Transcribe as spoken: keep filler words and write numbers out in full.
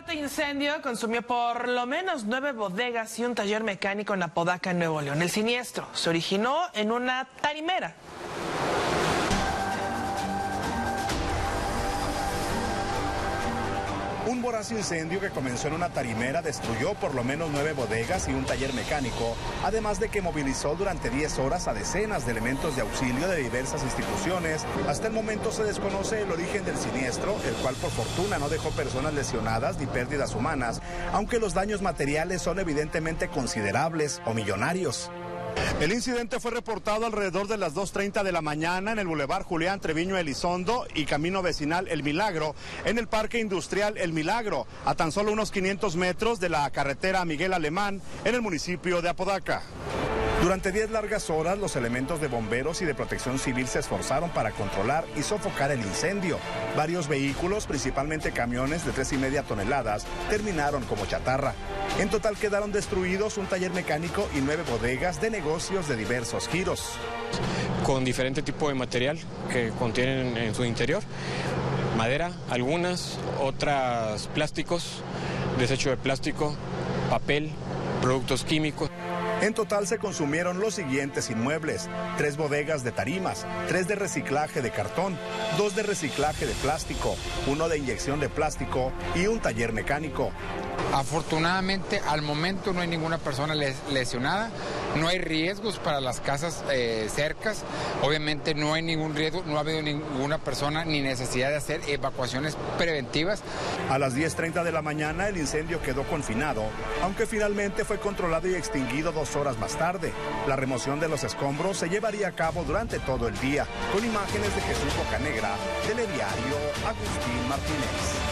fuerte incendio consumió por lo menos nueve bodegas y un taller mecánico en Apodaca, en Nuevo León. El siniestro se originó en una tarimera. Un voraz incendio que comenzó en una tarimera destruyó por lo menos nueve bodegas y un taller mecánico, además de que movilizó durante diez horas a decenas de elementos de auxilio de diversas instituciones. Hasta el momento se desconoce el origen del siniestro, el cual por fortuna no dejó personas lesionadas ni pérdidas humanas, aunque los daños materiales son evidentemente considerables o millonarios. El incidente fue reportado alrededor de las dos treinta de la mañana en el Boulevard Julián Treviño Elizondo y Camino Vecinal El Milagro, en el Parque Industrial El Milagro, a tan solo unos quinientos metros de la carretera Miguel Alemán, en el municipio de Apodaca. Durante diez largas horas, los elementos de bomberos y de protección civil se esforzaron para controlar y sofocar el incendio. Varios vehículos, principalmente camiones de tres y media toneladas, terminaron como chatarra. En total quedaron destruidos un taller mecánico y nueve bodegas de negocios de diversos giros. Con diferente tipo de material que contienen en su interior. Madera, algunas, otras plásticos, desecho de plástico, papel, productos químicos. En total se consumieron los siguientes inmuebles: tres bodegas de tarimas, tres de reciclaje de cartón, dos de reciclaje de plástico, uno de inyección de plástico y un taller mecánico. Afortunadamente, al momento no hay ninguna persona lesionada, no hay riesgos para las casas eh, cercas, obviamente no hay ningún riesgo, no ha habido ninguna persona ni necesidad de hacer evacuaciones preventivas. A las diez treinta de la mañana el incendio quedó confinado, aunque finalmente fue controlado y extinguido dos horas más tarde. La remoción de los escombros se llevaría a cabo durante todo el día, con imágenes de Jesús Bocanegra, Telediario Agustín Martínez.